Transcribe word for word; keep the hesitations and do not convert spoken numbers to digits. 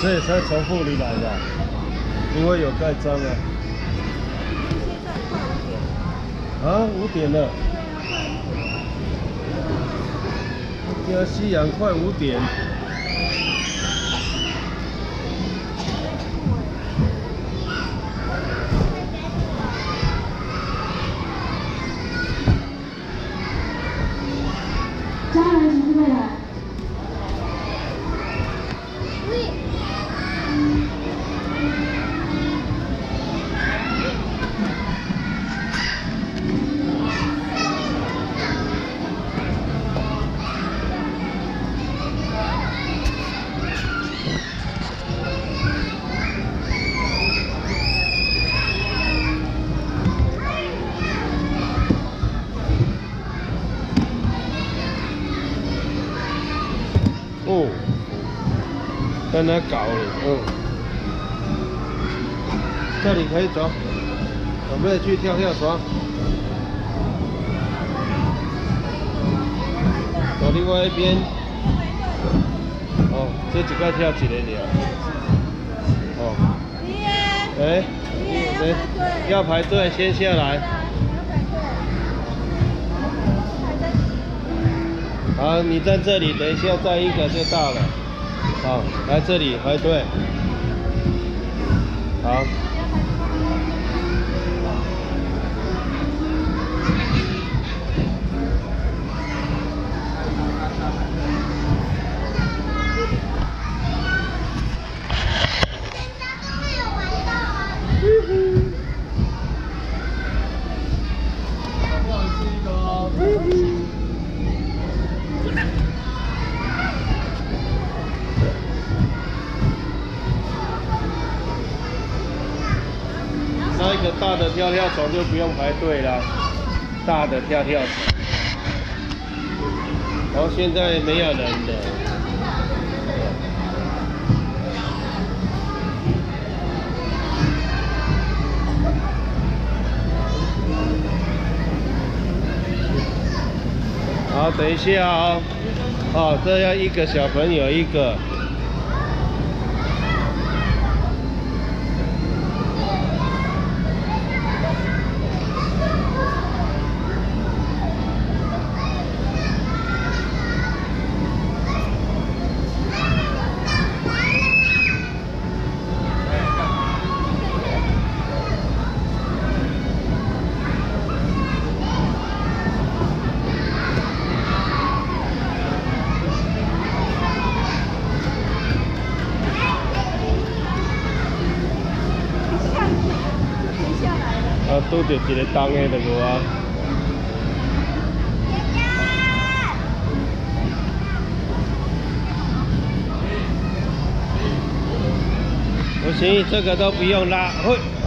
所以才从富里来的，因为有盖章啊。啊，五点了。现在夕阳快五点。 家人请过来。 哦，在那搞了，嗯，这里可以走，准备去跳跳床，走另外一边。哦，这几个跳几个了？哦，哎，谁要排队？先下来。 好，你在这里，等一下再一个就到了。好，来这里排队。好。那一个大的跳跳床就不用排队了，大的跳跳床。然后现在没有人了。好，等一下哦。哦，这要一个小朋友一个。 啊，拄着一个重的就无啊。不行，这个都不用拉，会。